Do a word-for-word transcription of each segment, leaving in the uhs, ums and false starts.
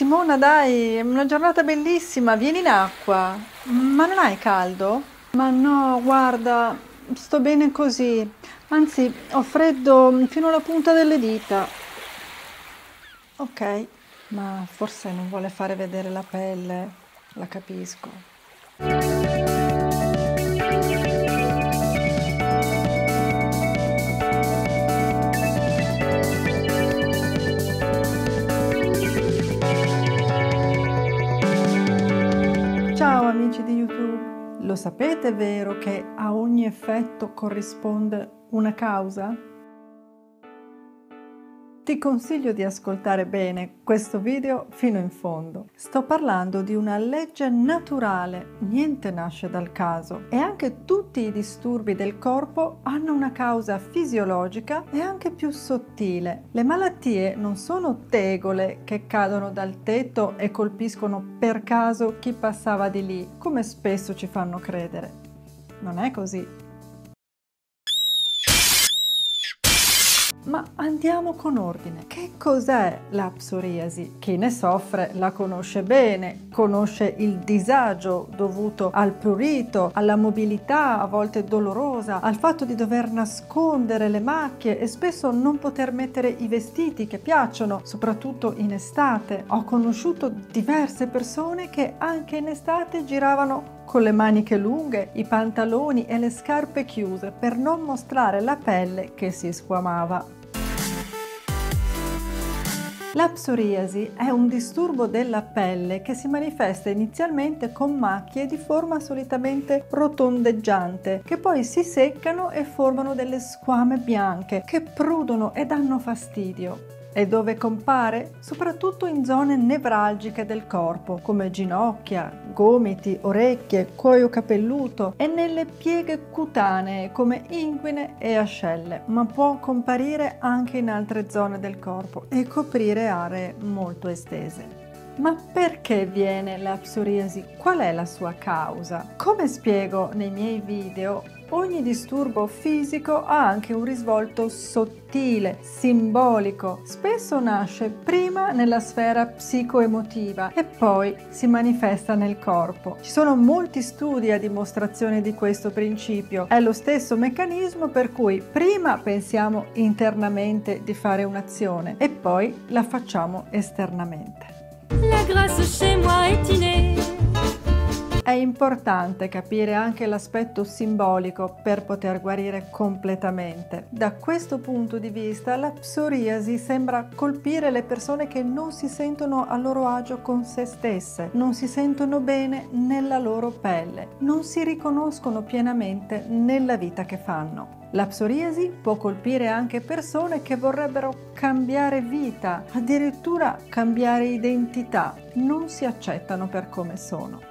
Simona, dai, è una giornata bellissima, vieni in acqua. Ma non hai caldo? Ma no, guarda, sto bene così. Anzi, ho freddo fino alla punta delle dita. Ok, ma forse non vuole fare vedere la pelle, la capisco. Ciao amici di YouTube, lo sapete vero che a ogni effetto corrisponde una causa? Ti consiglio di ascoltare bene questo video fino in fondo. Sto parlando di una legge naturale, niente nasce dal caso e anche tutti i disturbi del corpo hanno una causa fisiologica e anche più sottile. Le malattie non sono tegole che cadono dal tetto e colpiscono per caso chi passava di lì, come spesso ci fanno credere. Non è così. Ma andiamo con ordine. Che cos'è la psoriasi? Chi ne soffre la conosce bene, conosce il disagio dovuto al prurito, alla mobilità a volte dolorosa, al fatto di dover nascondere le macchie e spesso non poter mettere i vestiti che piacciono, soprattutto in estate. Ho conosciuto diverse persone che anche in estate giravano con le maniche lunghe, i pantaloni e le scarpe chiuse per non mostrare la pelle che si squamava. La psoriasi è un disturbo della pelle che si manifesta inizialmente con macchie di forma solitamente rotondeggiante, che poi si seccano e formano delle squame bianche che prudono e danno fastidio. E dove compare? Soprattutto in zone nevralgiche del corpo, come ginocchia, gomiti, orecchie, cuoio capelluto e nelle pieghe cutanee come inguine e ascelle, ma può comparire anche in altre zone del corpo e coprire aree molto estese. Ma perché viene la psoriasi? Qual è la sua causa? Come spiego nei miei video, ogni disturbo fisico ha anche un risvolto sottile, simbolico. Spesso nasce prima nella sfera psicoemotiva e poi si manifesta nel corpo. Ci sono molti studi a dimostrazione di questo principio. È lo stesso meccanismo per cui prima pensiamo internamente di fare un'azione e poi la facciamo esternamente. La grâce chez moi est innée. È importante capire anche l'aspetto simbolico per poter guarire completamente. Da questo punto di vista, la psoriasi sembra colpire le persone che non si sentono a loro agio con se stesse, non si sentono bene nella loro pelle, non si riconoscono pienamente nella vita che fanno. La psoriasi può colpire anche persone che vorrebbero cambiare vita, addirittura cambiare identità, non si accettano per come sono.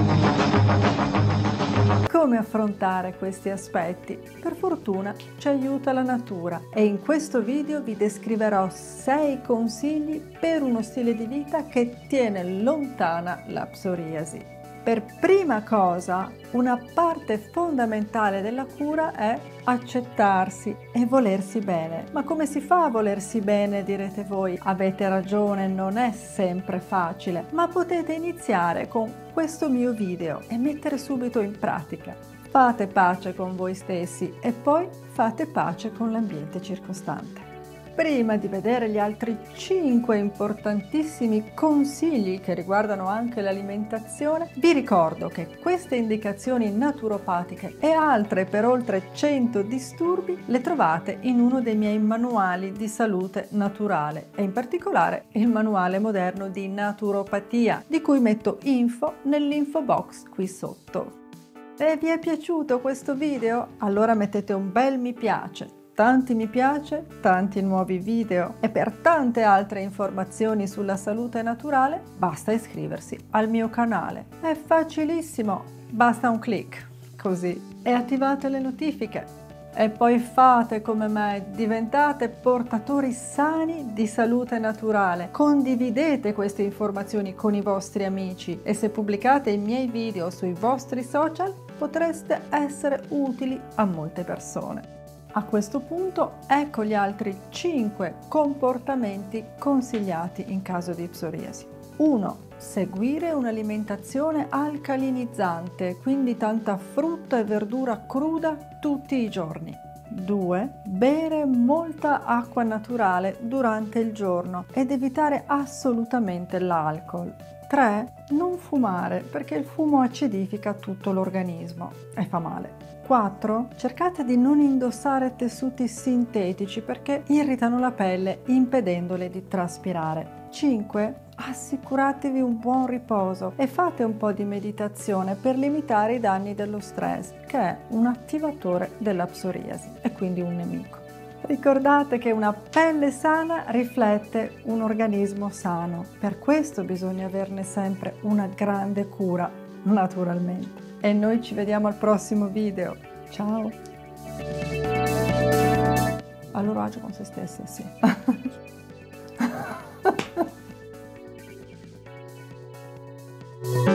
Come affrontare questi aspetti? Per fortuna ci aiuta la natura e in questo video vi descriverò sei consigli per uno stile di vita che tiene lontana la psoriasi. Per prima cosa, una parte fondamentale della cura è accettarsi e volersi bene. Ma come si fa a volersi bene, direte voi? Avete ragione, non è sempre facile, ma potete iniziare con questo mio video e mettere subito in pratica. Fate pace con voi stessi e poi fate pace con l'ambiente circostante. Prima di vedere gli altri cinque importantissimi consigli che riguardano anche l'alimentazione, vi ricordo che queste indicazioni naturopatiche e altre per oltre cento disturbi le trovate in uno dei miei manuali di salute naturale e in particolare il manuale moderno di naturopatia, di cui metto info nell'info box qui sotto. Se vi è piaciuto questo video, allora mettete un bel mi piace. Tanti mi piace, tanti nuovi video e per tante altre informazioni sulla salute naturale basta iscriversi al mio canale. È facilissimo, basta un clic, così, e attivate le notifiche. E poi fate come me, diventate portatori sani di salute naturale. Condividete queste informazioni con i vostri amici e se pubblicate i miei video sui vostri social potreste essere utili a molte persone. A questo punto ecco gli altri cinque comportamenti consigliati in caso di psoriasi. uno. Seguire un'alimentazione alcalinizzante, quindi tanta frutta e verdura cruda tutti i giorni. due. Bere molta acqua naturale durante il giorno ed evitare assolutamente l'alcol. tre. Non fumare, perché il fumo acidifica tutto l'organismo e fa male. quattro. Cercate di non indossare tessuti sintetici perché irritano la pelle impedendole di traspirare. cinque. Assicuratevi un buon riposo e fate un po' di meditazione per limitare i danni dello stress, che è un attivatore della psoriasi e quindi un nemico. Ricordate che una pelle sana riflette un organismo sano, per questo bisogna averne sempre una grande cura, naturalmente. E noi ci vediamo al prossimo video. Ciao! A loro agio con se stesse, sì. Thank you.